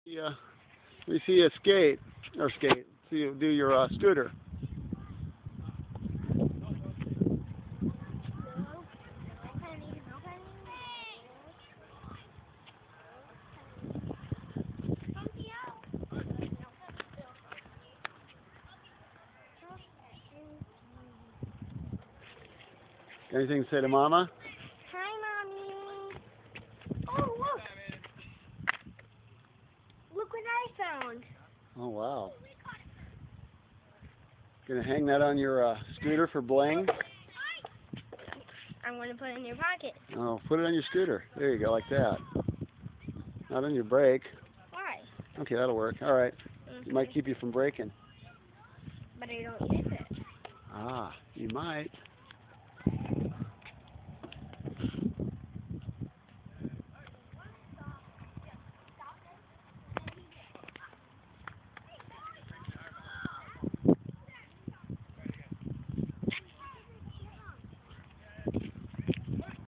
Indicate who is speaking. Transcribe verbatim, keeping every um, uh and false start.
Speaker 1: Yeah, we see you skate or skate. See you do your uh, scooter. Anything to say to Mama?
Speaker 2: Hi, Mommy. Oh, look. Look what I found.
Speaker 1: Oh wow. Gonna hang that on your uh, scooter for bling?
Speaker 2: I'm going to put it in your pocket.
Speaker 1: Oh, put it on your scooter. There you go, like that. Not on your brake.
Speaker 2: Why?
Speaker 1: Okay, that'll work. All right.
Speaker 2: Mm-hmm.
Speaker 1: It might keep you from braking.
Speaker 2: But I don't use it.
Speaker 1: Ah, you might.